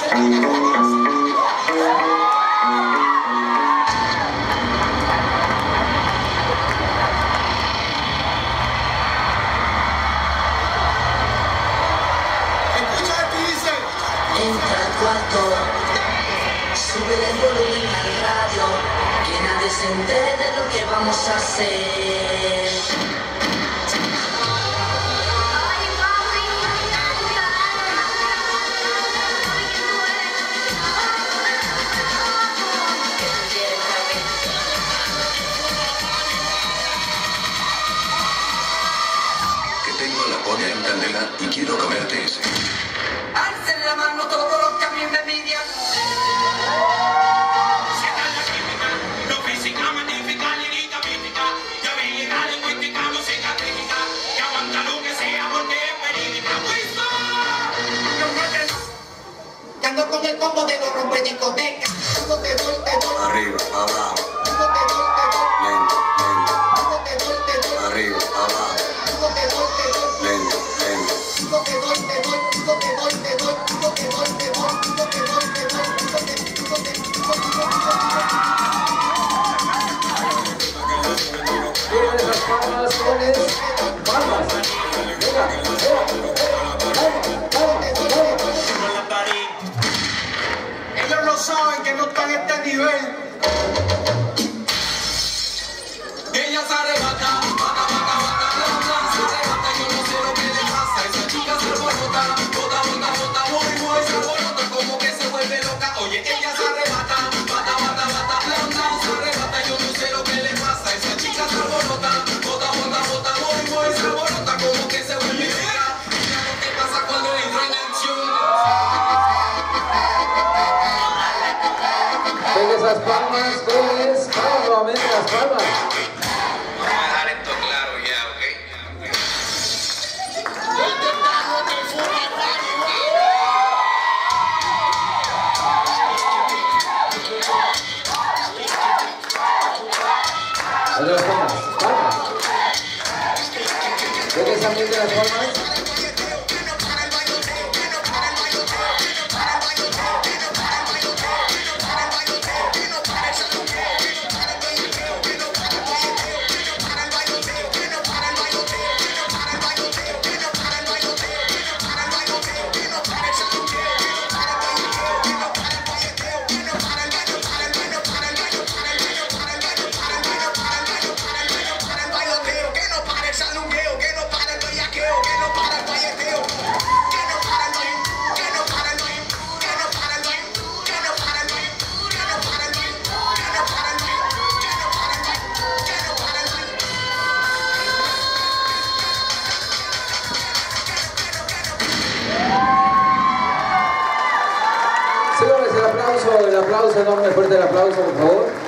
Entra al cuarto, sube el volumen al radio, que nadie se entere de lo que vamos a hacer. Que tengo la polla en candela y quiero comerte ese. Alcen la mano todos los que a mí me envidian. Ando con el combo de los rompediscotecas. Arriba, abajo. Lento, lento. Arriba, abajo. Lento, lento. Ellos no saben que no están en este nivel. Ella se arrebata, bata, bata, bata, bata, se arrebata, yo no sé lo que le pasa. Esa chica se alborota, bota, bota, bota, voy, voy, se alborota como que se vuelve loca. Oye, ella se arrebata, bata, bata, bata, bata, se arrebata, yo no sé lo que le pasa. Esa chica se alborota, bota, bota, bota, voy, voy, se alborota como que se vuelve loca. Mira lo que pasa cuando entra en acción. Pega esas palmas, jóvenes, vamos nuevamente las palmas. Vamos a dejar esto claro ya, ¿ok? Oye, las palmas, palmas. Pega esa ambiente las palmas. Señores, el aplauso enorme, fuerte el aplauso, por favor.